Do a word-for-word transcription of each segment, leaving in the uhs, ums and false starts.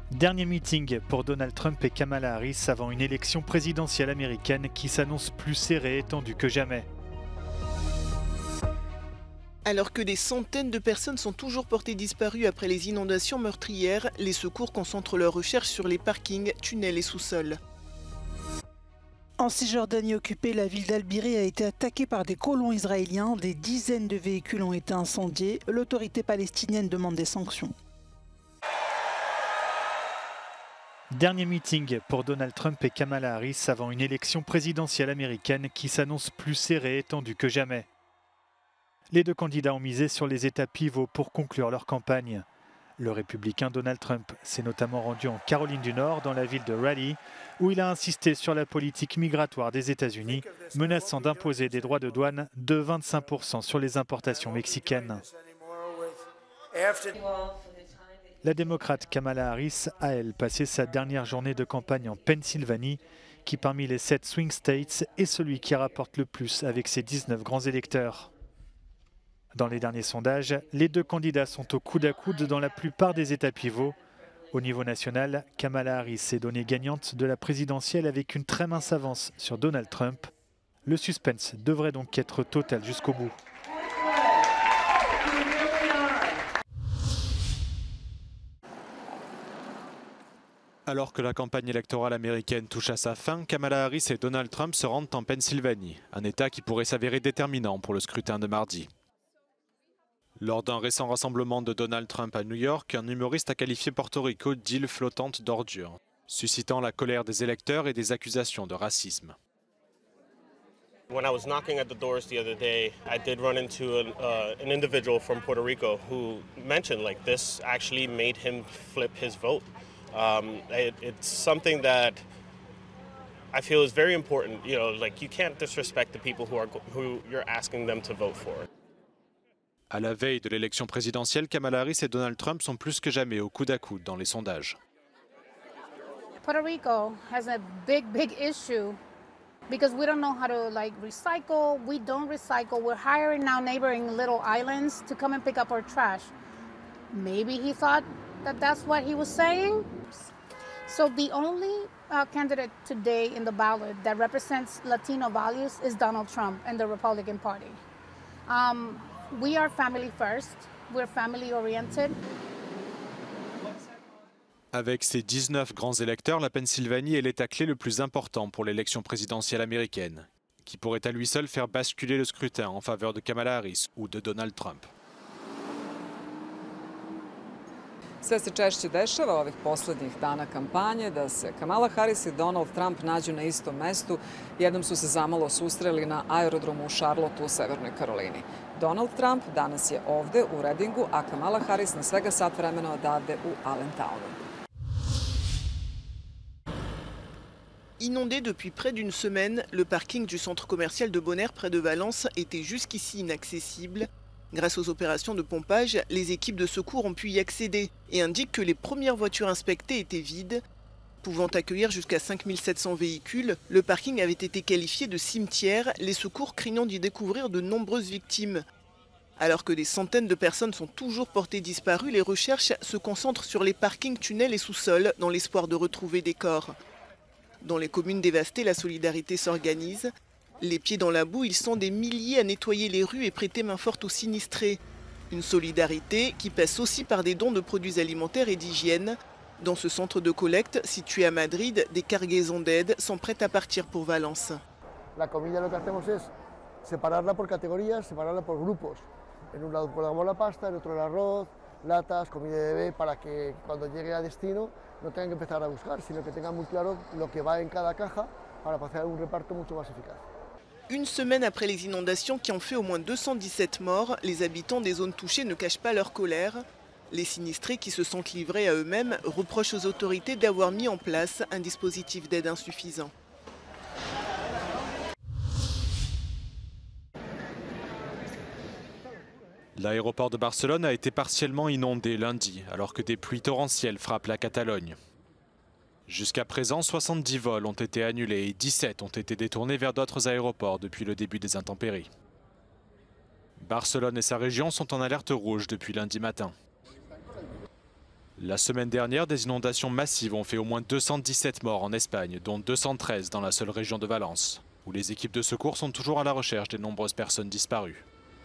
Dernier meeting pour Donald Trump et Kamala Harris avant une élection présidentielle américaine qui s'annonce plus serrée et tendue que jamais. Alors que des centaines de personnes sont toujours portées disparues après les inondations meurtrières, les secours concentrent leurs recherches sur les parkings, tunnels et sous-sols. En Cisjordanie occupée, la ville d'Al-Biri a été attaquée par des colons israéliens. Des dizaines de véhicules ont été incendiés. L'autorité palestinienne demande des sanctions. Dernier meeting pour Donald Trump et Kamala Harris avant une élection présidentielle américaine qui s'annonce plus serrée et tendue que jamais. Les deux candidats ont misé sur les étapes pivots pour conclure leur campagne. Le républicain Donald Trump s'est notamment rendu en Caroline du Nord, dans la ville de Raleigh, où il a insisté sur la politique migratoire des États-Unis, menaçant d'imposer des droits de douane de vingt-cinq pour cent sur les importations mexicaines. La démocrate Kamala Harris a, elle, passé sa dernière journée de campagne en Pennsylvanie, qui parmi les sept swing states est celui qui rapporte le plus avec ses dix-neuf grands électeurs. Dans les derniers sondages, les deux candidats sont au coude à coude dans la plupart des États pivots. Au niveau national, Kamala Harris est donnée gagnante de la présidentielle avec une très mince avance sur Donald Trump. Le suspense devrait donc être total jusqu'au bout. Alors que la campagne électorale américaine touche à sa fin, Kamala Harris et Donald Trump se rendent en Pennsylvanie, un État qui pourrait s'avérer déterminant pour le scrutin de mardi. Lors d'un récent rassemblement de Donald Trump à New York, un humoriste a qualifié Porto Rico d'île flottante d'ordures, suscitant la colère des électeurs et des accusations de racisme. When I was knocking at the doors the other day, I did run into an, uh, an individual from Puerto Rico who mentioned like this actually made him flip his vote. Um, it, it's something that I feel is very important. You know, like you can't disrespect the people who are who you're asking them to vote for. À la veille de l'élection présidentielle, Kamala Harris et Donald Trump sont plus que jamais au coude à coude dans les sondages. Puerto Rico has a big, big issue because we don't know how to like recycle. We don't recycle. We're hiring now neighboring little islands to come and pick up our trash. Maybe he thought that that's what he was saying. So the only uh, candidate today in the ballot that represents Latino values is Donald Trump and the Republican Party. Um, we are family first. We're family oriented. Avec ses dix-neuf grands électeurs, la Pennsylvanie est l'État clé le plus important pour l'élection présidentielle américaine, qui pourrait à lui seul faire basculer le scrutin en faveur de Kamala Harris ou de Donald Trump. Sve se češće dešava ovih poslednjih dana kampanje da se Kamala Harris i Donald Trump nađu na istom mestu. Jednom su se zamalo susreli na aerodromu u Charlotteu u Severnoj Karolini. Donald Trump danas je ovde u Readingu, a Kamala Harris na svega sat vremena odavde u Allentownu. Inondé depuis près d'une semaine, le parking du centre commercial de Bonaire près de Valence était jusqu'ici inaccessible. Grâce aux opérations de pompage, les équipes de secours ont pu y accéder et indiquent que les premières voitures inspectées étaient vides. Pouvant accueillir jusqu'à cinq mille sept cents véhicules, le parking avait été qualifié de cimetière, les secours craignant d'y découvrir de nombreuses victimes. Alors que des centaines de personnes sont toujours portées disparues, les recherches se concentrent sur les parkings, tunnels et sous-sols dans l'espoir de retrouver des corps. Dans les communes dévastées, la solidarité s'organise. Les pieds dans la boue, ils sont des milliers à nettoyer les rues et prêter main forte aux sinistrés. Une solidarité qui passe aussi par des dons de produits alimentaires et d'hygiène. Dans ce centre de collecte situé à Madrid, des cargaisons d'aide sont prêtes à partir pour Valence. La comida lo que hacemos es separarla por categorías, separarla por grupos. En un lado colgamos la pasta, en otro el arroz, latas, comida de bebé, para que cuando llegue a destino no tengan que empezar a buscar, sino que tengan muy claro lo que va en cada caja para hacer un reparto mucho más eficaz. Une semaine après les inondations qui ont fait au moins deux cent dix-sept morts, les habitants des zones touchées ne cachent pas leur colère. Les sinistrés qui se sentent livrés à eux-mêmes reprochent aux autorités d'avoir mis en place un dispositif d'aide insuffisant. L'aéroport de Barcelone a été partiellement inondé lundi, alors que des pluies torrentielles frappent la Catalogne. Jusqu'à présent, soixante-dix vols ont été annulés et dix-sept ont été détournés vers d'autres aéroports depuis le début des intempéries. Barcelone et sa région sont en alerte rouge depuis lundi matin. La semaine dernière, des inondations massives ont fait au moins deux cent dix-sept morts en Espagne, dont deux cent treize dans la seule région de Valence, où les équipes de secours sont toujours à la recherche des nombreuses personnes disparues.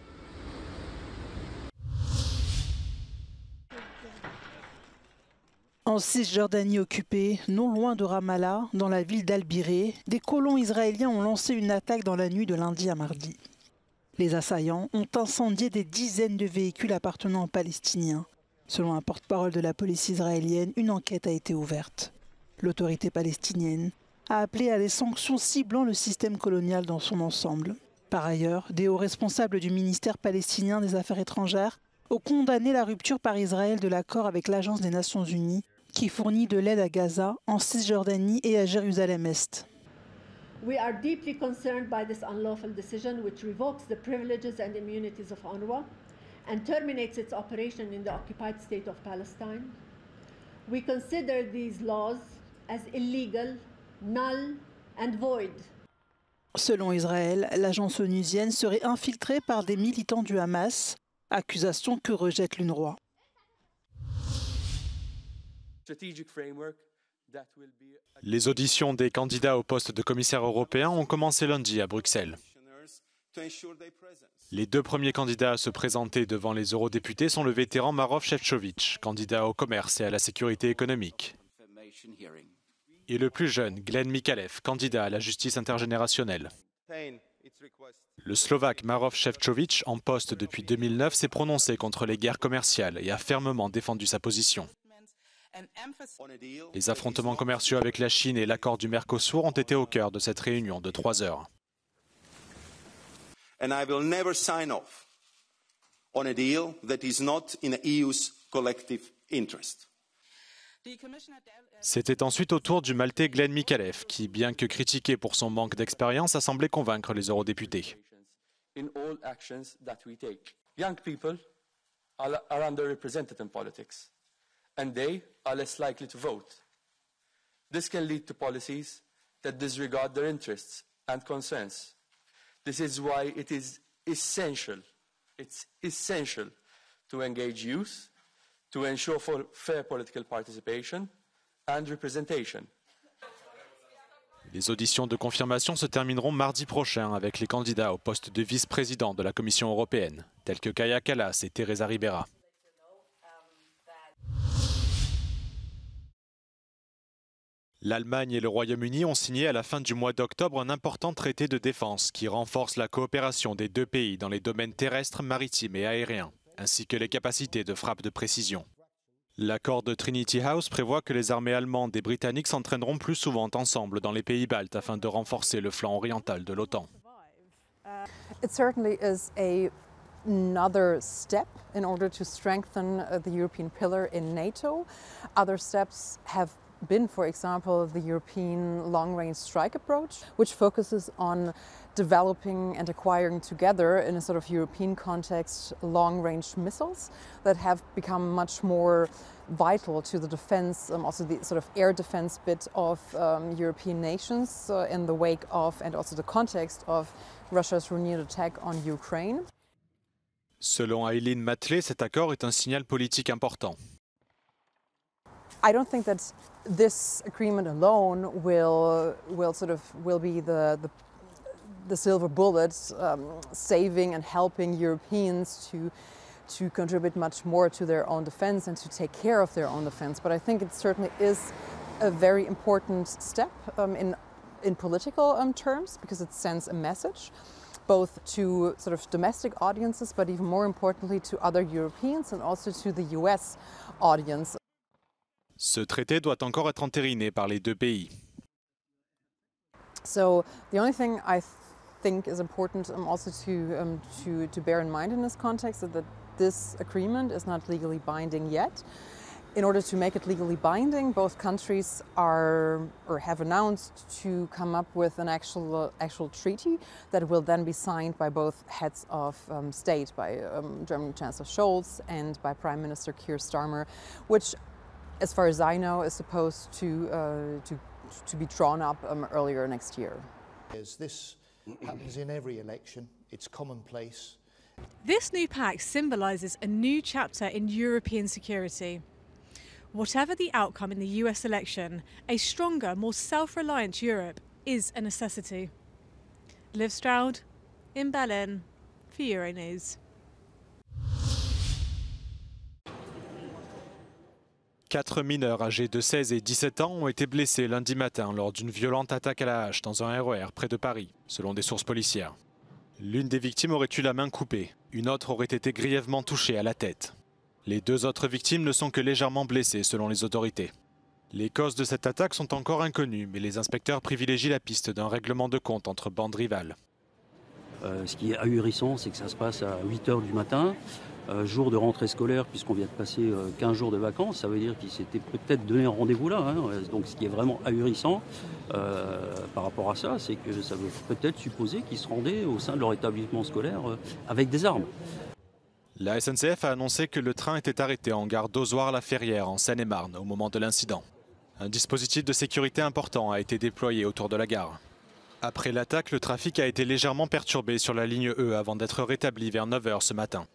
En Cisjordanie occupée, non loin de Ramallah, dans la ville d'Al-Biré, des colons israéliens ont lancé une attaque dans la nuit de lundi à mardi. Les assaillants ont incendié des dizaines de véhicules appartenant aux Palestiniens. Selon un porte-parole de la police israélienne, une enquête a été ouverte. L'autorité palestinienne a appelé à des sanctions ciblant le système colonial dans son ensemble. Par ailleurs, des hauts responsables du ministère palestinien des Affaires étrangères ont condamné la rupture par Israël de l'accord avec l'Agence des Nations Unies qui fournit de l'aide à Gaza, en Cisjordanie et à Jérusalem-Est. We are deeply concerned by this unlawful decision which revokes the privileges and immunities of UNRWA and terminates its operation in the occupied state of Palestine. We consider these laws as illegal, null and void. Selon Israël, l'agence onusienne serait infiltrée par des militants du Hamas, accusation que rejette l'UNRWA. Les auditions des candidats au poste de commissaire européen ont commencé lundi à Bruxelles. Les deux premiers candidats à se présenter devant les eurodéputés sont le vétéran Maroš Šefčovič, candidat au commerce et à la sécurité économique, et le plus jeune, Glen Mikalev, candidat à la justice intergénérationnelle. Le Slovaque Maroš Šefčovič, en poste depuis deux mille neuf, s'est prononcé contre les guerres commerciales et a fermement défendu sa position. Les affrontements commerciaux avec la Chine et l'accord du Mercosur ont été au cœur de cette réunion de trois heures. And I will never sign off on a deal that is not in the E U's collective interest. C'était ensuite au tour du Maltais Glen Mikalev, qui, bien que critiqué pour son manque d'expérience, a semblé convaincre les eurodéputés. In all actions that we take, young people are, are underrepresented in politics, and they are less likely to vote. This can lead to policies that disregard their interests and concerns. This is why it is essential, it's essential to engage youth, to ensure for fair political participation and representation. Les auditions de confirmation se termineront mardi prochain avec les candidats au poste de vice-président de la Commission européenne, tels que Kaja Kallas et Teresa Ribera. L'Allemagne et le Royaume-Uni ont signé à la fin du mois d'octobre un important traité de défense qui renforce la coopération des deux pays dans les domaines terrestres, maritimes et aériens, ainsi que les capacités de frappe de précision. L'accord de Trinity House prévoit que les armées allemandes et britanniques s'entraîneront plus souvent ensemble dans les pays baltes afin de renforcer le flanc oriental de l'OTAN. It certainly is a another step in order to strengthen uh, the European pillar in NATO. Other steps have been, for example, the European long-range strike approach, which focuses on developing and acquiring together in a sort of European context long-range missiles that have become much more vital to the defense, um, also the sort of air defense bit of um, European nations uh, in the wake of and also the context of Russia's renewed attack on Ukraine. Selon Eileen Matley, cet accord est un signal politique important. I don't think that this agreement alone will will sort of will be the the, the silver bullet um, saving and helping Europeans to to contribute much more to their own defense and to take care of their own defense. But I think it certainly is a very important step um, in in political um, terms because it sends a message both to sort of domestic audiences, but even more importantly to other Europeans and also to the U S audience. Ce traité doit encore être entériné par les deux pays. So the only thing I th think is important um, also to, um, to, to bear in mind in this context is that this agreement is not legally binding yet. In order to make it legally binding, both countries are or have announced to come up with an actual uh, actual treaty that will then be signed by both heads of um, state, by um, German Chancellor Scholz and by Prime Minister Keir Starmer, which, as far as I know, is supposed to uh, to to be drawn up um, earlier next year. This happens in every election. It's commonplace. This new pact symbolises a new chapter in European security. Whatever the outcome in the U S election, a stronger, more self-reliant Europe is a necessity. Liv Stroud, in Berlin, for Euronews. Quatre mineurs âgés de seize et dix-sept ans ont été blessés lundi matin lors d'une violente attaque à la hache dans un R E R près de Paris, selon des sources policières. L'une des victimes aurait eu la main coupée, une autre aurait été grièvement touchée à la tête. Les deux autres victimes ne sont que légèrement blessées selon les autorités. Les causes de cette attaque sont encore inconnues, mais les inspecteurs privilégient la piste d'un règlement de compte entre bandes rivales. Euh, ce qui est ahurissant, c'est que ça se passe à huit heures du matin, euh, jour de rentrée scolaire, puisqu'on vient de passer euh, quinze jours de vacances. Ça veut dire qu'ils s'étaient peut-être donné un rendez-vous là. Hein. Donc ce qui est vraiment ahurissant euh, par rapport à ça, c'est que ça veut peut-être supposer qu'ils se rendaient au sein de leur établissement scolaire euh, avec des armes. La S N C F a annoncé que le train était arrêté en gare d'Ozoir-la-Ferrière en Seine-et-Marne au moment de l'incident. Un dispositif de sécurité important a été déployé autour de la gare. Après l'attaque, le trafic a été légèrement perturbé sur la ligne E avant d'être rétabli vers neuf heures ce matin.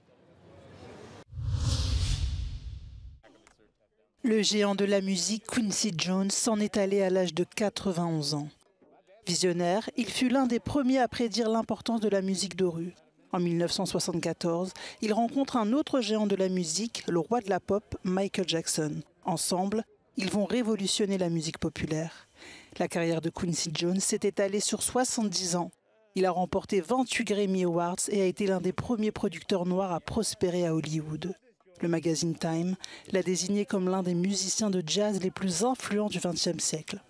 Le géant de la musique Quincy Jones s'en est allé à l'âge de quatre-vingt-onze ans. Visionnaire, il fut l'un des premiers à prédire l'importance de la musique de rue. En mille neuf cent soixante-quatorze, il rencontre un autre géant de la musique, le roi de la pop, Michael Jackson. Ensemble, ils vont révolutionner la musique populaire. La carrière de Quincy Jones s'est étalée sur soixante-dix ans. Il a remporté vingt-huit Grammy Awards et a été l'un des premiers producteurs noirs à prospérer à Hollywood. Le magazine Time l'a désigné comme l'un des musiciens de jazz les plus influents du vingtième siècle.